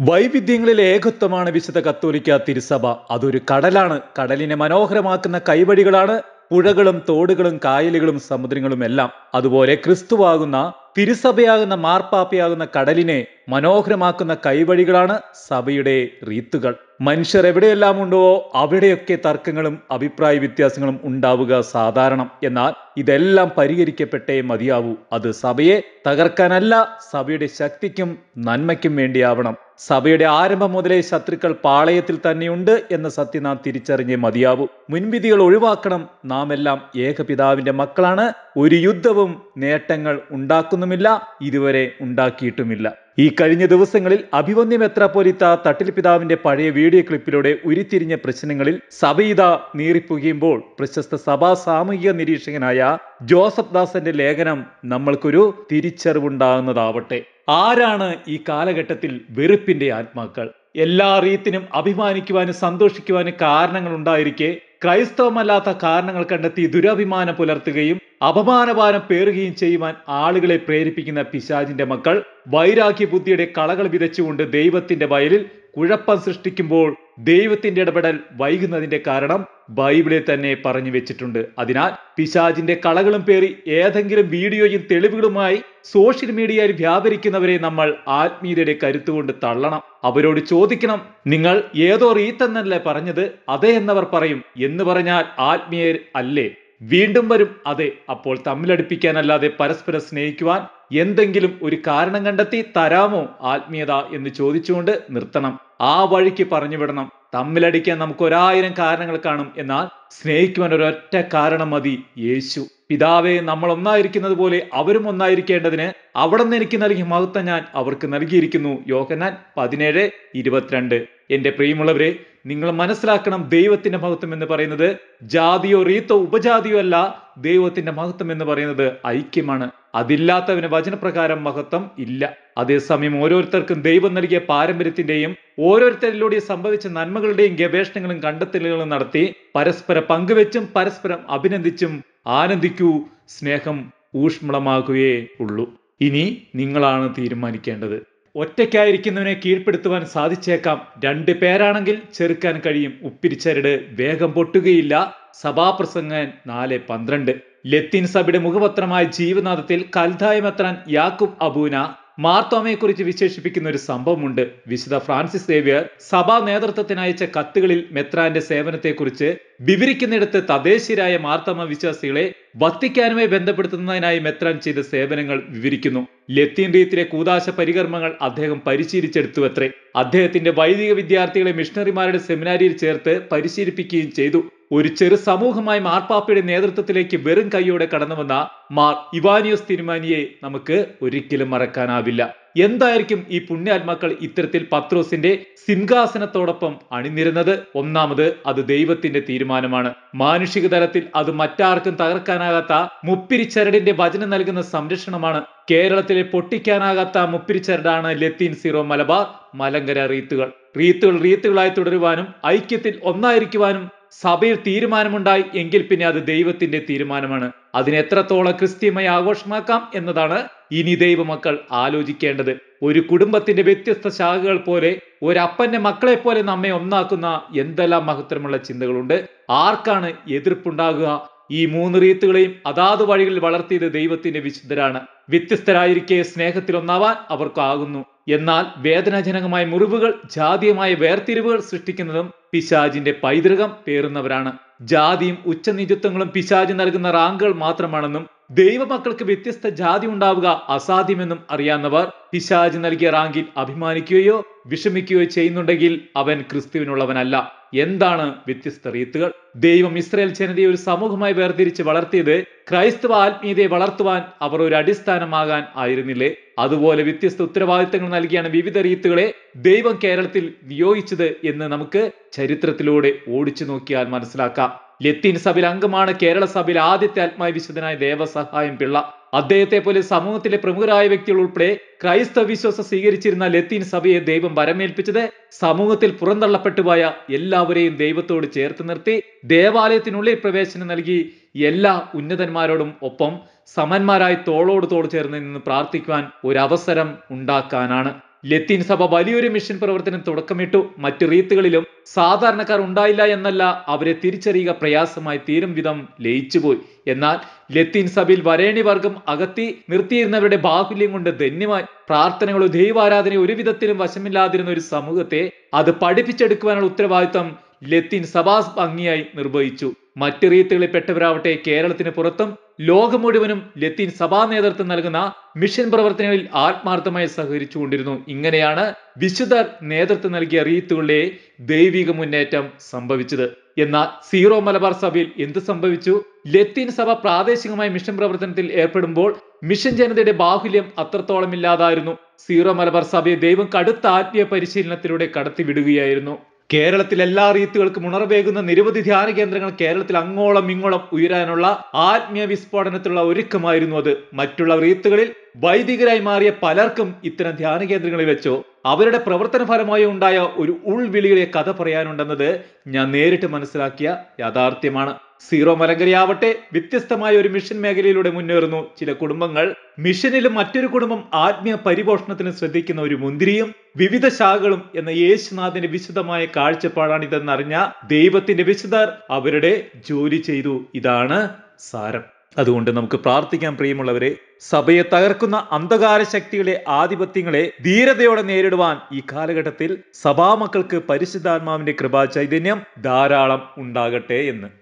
വൈവിധ്യങ്ങളിലെ ഏകത്വമാണ് വിശുദ്ധ കത്തോലിക്ക തിരുസഭ. അതൊരു കടലാണ്. കടലിനെ മനോഹരമാക്കുന്ന കൈവഴികളാണ് പുഴകളും തോടുകളും കായലുകളും സമുദ്രങ്ങളും എല്ലാം. അതുപോലെ ക്രിസ്തുവാകുന്ന തിരുസഭയാകുന്ന മാർപ്പാപ്പയാകുന്ന കടലിനെ മനോഹരമാക്കുന്ന കൈവഴികളാണ് സഭയുടെ റീത്തുകൾ. മനുഷ്യർ എവിടെയെല്ലാം ഉണ്ടോ അവിടെയൊക്കെ തർക്കങ്ങളും അഭിപ്രായ വ്യത്യാസങ്ങളും ഉണ്ടാവുക സാധാരണം. എന്നാൽ ഇതെല്ലാം പരിഹരിക്കപ്പെട്ടേ മതിയാവൂ. അത് സഭയെ തകർക്കാനല്ല, സഭയുടെ ശക്തിക്കും നന്മയ്ക്കും വേണ്ടിയാവണം. സഭയുടെ ആരംഭം മുതലേ ശത്രുക്കൾ പാളയത്തിൽ തന്നെയുണ്ട് എന്ന സത്യം നാം തിരിച്ചറിഞ്ഞേ മതിയാവൂ. മുൻവിധികൾ ഒഴിവാക്കണം. നാം എല്ലാം ഏകപിതാവിന്റെ മക്കളാണ്. ഒരു യുദ്ധവും നേട്ടങ്ങൾ ഉണ്ടാക്കുന്നുമില്ല, ഇതുവരെ ഉണ്ടാക്കിയിട്ടുമില്ല. ഈ കഴിഞ്ഞ ദിവസങ്ങളിൽ അഭിവന്യ മെത്രാപ്പോലീത്ത തട്ടിൽ പിതാവിന്റെ പഴയ വീഡിയോ ക്ലിപ്പിലൂടെ ഉരുത്തിരിഞ്ഞ പ്രശ്നങ്ങളിൽ സഭയിത നീറിപ്പുകയുമ്പോൾ പ്രശസ്ത സഭാ സാമൂഹിക നിരീക്ഷകനായ ജോസഫ് ദാസന്റെ ലേഖനം നമ്മൾക്കൊരു തിരിച്ചറിവുണ്ടാകുന്നതാവട്ടെ. ആരാണ് ഈ കാലഘട്ടത്തിൽ വെറുപ്പിന്റെ ആത്മാക്കൾ? എല്ലാ റീത്തിനും അഭിമാനിക്കുവാനും സന്തോഷിക്കുവാനും കാരണങ്ങൾ ഉണ്ടായിരിക്കെ ക്രൈസ്തവമല്ലാത്ത കാരണങ്ങൾ കണ്ടെത്തി ദുരഭിമാനം പുലർത്തുകയും അപമാനഭാരം പേറുകയും ചെയ്യുവാൻ ആളുകളെ പ്രേരിപ്പിക്കുന്ന പിശാചിന്റെ മക്കൾ വൈരാഗ്യ ബുദ്ധിയുടെ കളകൾ വിതച്ചുകൊണ്ട് ദൈവത്തിന്റെ വയലിൽ കുഴപ്പം സൃഷ്ടിക്കുമ്പോൾ ദൈവത്തിന്റെ ഇടപെടൽ വൈകുന്നതിന്റെ കാരണം ബൈബിളിൽ തന്നെ പറഞ്ഞു വെച്ചിട്ടുണ്ട്. അതിനാൽ പിശാചിന്റെ കളകളും പേറി ഏതെങ്കിലും വീഡിയോയും തെളിവുകളുമായി സോഷ്യൽ മീഡിയയിൽ വ്യാപരിക്കുന്നവരെ നമ്മൾ ആത്മീയതയുടെ കരുത്തുകൊണ്ട് തള്ളണം. അവരോട് ചോദിക്കണം, നിങ്ങൾ ഏതോ റീത്തെന്നല്ലേ പറഞ്ഞത്? അതെ എന്നവർ പറയും. എന്ന് പറഞ്ഞാൽ ആത്മീയർ അല്ലേ? വീണ്ടും വരും അതെ. അപ്പോൾ തമ്മിലടുപ്പിക്കാനല്ലാതെ പരസ്പരം സ്നേഹിക്കുവാൻ എന്തെങ്കിലും ഒരു കാരണം കണ്ടെത്തി തരാമോ ആത്മീയത എന്ന് ചോദിച്ചുകൊണ്ട് നിർത്തണം. ആ വഴിക്ക് പറഞ്ഞു വിടണം. തമ്മിലടിക്കാൻ നമുക്ക് 1000 കാരണങ്ങൾ കാണും. എന്നാൽ സ്നേഹിക്കുവാൻ ഒരൊറ്റ കാരണം മതി, യേശു. പിതാവേ, നമ്മൾ ഒന്നായിരിക്കുന്നത് പോലെ അവരും ഒന്നായിരിക്കേണ്ടതിന് അവിടുന്ന് എനിക്ക് നൽകിയ മഹത്വം ഞാൻ അവർക്ക് നൽകിയിരിക്കുന്നു. യോഹന്നാൻ 17:22. എന്റെ പ്രിയമുള്ളവരെ, നിങ്ങൾ മനസ്സിലാക്കണം, ദൈവത്തിന്റെ മഹത്വം എന്ന് പറയുന്നത് ജാതിയോ റീത്തോ ഉപജാതിയോ അല്ല. ദൈവത്തിന്റെ മഹത്വം എന്ന് പറയുന്നത് ഐക്യമാണ്. അതില്ലാത്തവന് വചനപ്രകാരം മഹത്വം ഇല്ല. അതേസമയം ഓരോരുത്തർക്കും ദൈവം നൽകിയ പാരമ്പര്യത്തിന്റെയും ഓരോരുത്തരിലൂടെ സംഭവിച്ച നന്മകളുടെയും ഗവേഷണങ്ങളും കണ്ടെത്തലുകളും നടത്തി പരസ്പരം പങ്കുവെച്ചും പരസ്പരം അഭിനന്ദിച്ചും ആനന്ദിക്കൂ. സ്നേഹം ഊഷ്മളമാകുകയേ ഉള്ളൂ. ഇനി നിങ്ങളാണ് തീരുമാനിക്കേണ്ടത്. ഒറ്റയ്ക്കായിരിക്കുന്നവനെ കീഴ്പ്പെടുത്തുവാൻ സാധിച്ചേക്കാം. 2 പേരാണെങ്കിൽ ചെറുക്കാൻ കഴിയും. ഉപ്പിരിച്ചരട് വേഗം പൊട്ടുകയില്ല. സഭാപ്രസംഗൻ 4:12. ലത്തീൻ സഭയുടെ മുഖപത്രമായ ജീവനാഥത്തിൽ കൽദായ മെത്രാൻ യാക്കൂബ് അബൂന മാർത്തോമയെക്കുറിച്ച് വിശേഷിപ്പിക്കുന്ന ഒരു സംഭവമുണ്ട്. വിശുദ്ധ ഫ്രാൻസിസ് സേവ്യർ സഭാ നേതൃത്വത്തിന് അയച്ച കത്തുകളിൽ മെത്രാന്റെ സേവനത്തെക്കുറിച്ച് വിവരിക്കുന്നിടത്ത് തദ്ദേശീയരായ മാർത്തോമ വിശ്വാസികളെ വത്തിക്കാനുമായി ബന്ധപ്പെടുത്തുന്നതിനായി മെത്രാൻ ചെയ്ത സേവനങ്ങൾ വിവരിക്കുന്നു. ലത്തീൻ റീത്തിലെ കൂദാശ പരികർമ്മങ്ങൾ അദ്ദേഹം പരിശീലിച്ചെടുത്തു അത്രേ. അദ്ദേഹത്തിന്റെ വൈദിക വിദ്യാർത്ഥികളെ മിഷണറിമാരുടെ സെമിനാരിയിൽ ചേർത്ത് പരിശീലിപ്പിക്കുകയും ചെയ്തു. ഒരു ചെറു സമൂഹമായി മാർപ്പാപ്പയുടെ നേതൃത്വത്തിലേക്ക് വെറും കൈയോടെ കടന്നു വന്ന മാർ ഇവാനിയോസ് തിരുമാനിയെ നമുക്ക് ഒരിക്കലും മറക്കാനാവില്ല. എന്തായിരിക്കും ഈ പുണ്യാത്മാക്കൾ ഇത്തരത്തിൽ പത്രോസിന്റെ സിംഹാസനത്തോടൊപ്പം അണിനിരുന്നത്? ഒന്നാമത്, അത് ദൈവത്തിന്റെ തീരുമാനമാണ്. മാനുഷിക തലത്തിൽ അത് മറ്റാർക്കും തകർക്കാനാകാത്ത മുപ്പിരിച്ചരടിന്റെ വചനം നൽകുന്ന സംരക്ഷണമാണ്. കേരളത്തിലെ പൊട്ടിക്കാനാകാത്ത മുപ്പിരിച്ചരടാണ് ലത്തീൻ സീറോ മലബാർ മലങ്കര റീത്തുകൾ. റീത്തുകളായി തുടരുവാനും ഐക്യത്തിൽ ഒന്നായിരിക്കുവാനും സഭയിൽ തീരുമാനമുണ്ടായി എങ്കിൽ പിന്നെ അത് ദൈവത്തിന്റെ തീരുമാനമാണ്. അതിനെ എത്രത്തോളം ക്രിസ്ത്യമായി ആഘോഷമാക്കാം എന്നതാണ് ഇനി ദൈവമക്കൾ ആലോചിക്കേണ്ടത്. ഒരു കുടുംബത്തിന്റെ വ്യത്യസ്ത ശാഖകൾ പോലെ, ഒരപ്പന്റെ മക്കളെ പോലെ നമ്മെ ഒന്നാക്കുന്ന എന്തെല്ലാം മഹത്തരമുള്ള ചിന്തകളുണ്ട്. ആർക്കാണ് എതിർപ്പുണ്ടാകുക? ഈ 3 റീത്തുകളെയും അതാത് വഴികളിൽ വളർത്തിയത് ദൈവത്തിന്റെ വിശുദ്ധരാണ്. വ്യത്യസ്തരായിരിക്കെ സ്നേഹത്തിൽ ഒന്നാവാൻ അവർക്കാകുന്നു. എന്നാൽ വേദനാജനകമായ മുറിവുകൾ, ജാതീയമായ വേർതിരിവുകൾ സൃഷ്ടിക്കുന്നതും പിശാചിന്റെ പൈതൃകം പേറുന്നവരാണ്. ജാതിയും ഉച്ചനീചത്വങ്ങളും പിശാച് നൽകുന്ന റാങ്കുകൾ മാത്രമാണെന്നും ദൈവമക്കൾക്ക് വ്യത്യസ്ത ജാതി ഉണ്ടാവുക അസാധ്യമെന്നും അറിയാവുന്നവർ പിശാച് നൽകിയ റാങ്കിൽ അഭിമാനിക്കുകയോ വിഷമിക്കുകയോ ചെയ്യുന്നുണ്ടെങ്കിൽ അവൻ ക്രിസ്തുവിനുള്ളവനല്ല. എന്താണ് വ്യത്യസ്ത റീത്തുകൾ? ദൈവം ഇസ്രായേൽ ജനതയെ ഒരു സമൂഹമായി വേർതിരിച്ച് വളർത്തിയത് ക്രൈസ്തവ ആത്മീയതയെ വളർത്തുവാൻ അവർ ഒരു അടിസ്ഥാനമാകാൻ ആയിരുന്നില്ലേ? അതുപോലെ വ്യത്യസ്ത ഉത്തരവാദിത്തങ്ങൾ നൽകിയാണ് വിവിധ റീത്തുകളെ ദൈവം കേരളത്തിൽ നിയോഗിച്ചത് എന്ന് നമുക്ക് ചരിത്രത്തിലൂടെ ഓടിച്ചു നോക്കിയാൽ മനസ്സിലാക്കാം. ലത്തീൻ സഭയിൽ അംഗമാണ് കേരള സഭയിൽ ആദ്യത്തെ ആത്മായ വിശുദ്ധനായ ദേവസഹായം പിള്ള. അദ്ദേഹത്തെ പോലെ സമൂഹത്തിലെ പ്രമുഖരായ വ്യക്തികൾ ഉൾപ്പെടെ ക്രൈസ്തവ വിശ്വാസം സ്വീകരിച്ചിരുന്ന ലത്തീൻ സഭയെ ദൈവം വരമേൽപ്പിച്ചത് സമൂഹത്തിൽ പുറന്തള്ളപ്പെട്ടുപോയ എല്ലാവരെയും ദൈവത്തോട് ചേർത്ത് നിർത്തി ദേവാലയത്തിനുള്ളിൽ പ്രവേശനം നൽകി എല്ലാ ഉന്നതന്മാരോടും ഒപ്പം സമന്മാരായി തോളോട് തോൾ ചേർന്ന് നിന്ന് പ്രാർത്ഥിക്കുവാൻ ഒരവസരം ഉണ്ടാക്കാനാണ്. ലത്തീൻ സഭ വലിയൊരു മിഷൻ പ്രവർത്തനം തുടക്കമിട്ടു. മറ്റു റീത്തുകളിലും സാധാരണക്കാർ ഉണ്ടായില്ല എന്നല്ല, അവരെ തിരിച്ചറിയുക പ്രയാസമായി തീരും വിധം ലയിച്ചുപോയി. എന്നാൽ ലത്തീൻ സഭയിൽ വരേണ്യ വർഗം അകത്തി നിർത്തിയിരുന്നവരുടെ ബാഹുല്യം കൊണ്ട് ധന്യമായി പ്രാർത്ഥനകളോ ദൈവാരാധനയോ ഒരു വിധത്തിലും വശമില്ലാതിരുന്ന ഒരു സമൂഹത്തെ അത് പഠിപ്പിച്ചെടുക്കുവാനുള്ള ഉത്തരവാദിത്തം ലത്തീൻ സഭാ ഭംഗിയായി നിർവഹിച്ചു. മറ്റ് റീത്തുകളിൽ പെട്ടവരാവട്ടെ കേരളത്തിന് പുറത്തും ലോകം മുഴുവനും ലത്തീൻ സഭാ നേതൃത്വം നൽകുന്ന മിഷൻ പ്രവർത്തനങ്ങളിൽ ആത്മാർത്ഥമായി സഹകരിച്ചുകൊണ്ടിരുന്നു. ഇങ്ങനെയാണ് വിശുദ്ധർ നേതൃത്വം നൽകിയ റീത്തുകളുടെ ദൈവിക മുന്നേറ്റം സംഭവിച്ചത്. എന്നാൽ സീറോ മലബാർ സഭയിൽ എന്ത് സംഭവിച്ചു? ലത്തീൻ സഭ പ്രാദേശികമായി മിഷൻ പ്രവർത്തനത്തിൽ ഏർപ്പെടുമ്പോൾ മിഷൻ ജനതയുടെ ബാഹുല്യം അത്രത്തോളം ഇല്ലാതായിരുന്നു. സീറോ മലബാർ സഭയെ ദൈവം കടുത്ത ആത്മീയ പരിശീലനത്തിലൂടെ കടത്തിവിടുകയായിരുന്നു. കേരളത്തിൽ എല്ലാ റീത്തുകൾക്കും ഉണർവേകുന്ന നിരവധി ധ്യാന കേന്ദ്രങ്ങൾ കേരളത്തിൽ അങ്ങോളം ഇങ്ങോളം ഉയരാനുള്ള ആത്മീയ വിസ്ഫോടനത്തിലുള്ള ഒരുക്കമായിരുന്നു അത്. മറ്റുള്ള റീത്തുകളിൽ വൈദികരായി മാറിയ പലർക്കും ഇത്തരം ധ്യാന കേന്ദ്രങ്ങളിൽ വെച്ചോ അവരുടെ പ്രവർത്തന ഫലമായോ ഉണ്ടായ ഒരു ഉൾവിളിയുടെ കഥ പറയാനുണ്ടെന്നത് ഞാൻ നേരിട്ട് മനസ്സിലാക്കിയ യാഥാർത്ഥ്യമാണ്. സീറോ മലങ്കരയാവട്ടെ വ്യത്യസ്തമായ ഒരു മിഷൻ മേഖലയിലൂടെ മുന്നേറുന്നു. ചില കുടുംബങ്ങൾ മിഷനിലും മറ്റൊരു കുടുംബം ആത്മീയ പരിപോഷണത്തിന് ശ്രദ്ധിക്കുന്ന ഒരു മുന്തിരിയും വിവിധ ശാഖകളും എന്ന യേശുനാഥന്റെ വിശുദ്ധമായ കാഴ്ചപ്പാടാണിതെന്നറിഞ്ഞ ദൈവത്തിന്റെ വിശുദ്ധർ അവരുടെ ജോലി ചെയ്തു. ഇതാണ് സാരം. അതുകൊണ്ട് നമുക്ക് പ്രാർത്ഥിക്കാൻ, പ്രിയമുള്ളവരെ, സഭയെ തകർക്കുന്ന അന്ധകാര ശക്തികളെ, ആധിപത്യങ്ങളെ ധീരതയോടെ നേരിടുവാൻ ഈ കാലഘട്ടത്തിൽ സഭാമക്കൾക്ക് പരിശുദ്ധാത്മാവിന്റെ കൃപാ ചൈതന്യം ധാരാളം ഉണ്ടാകട്ടെ എന്ന്.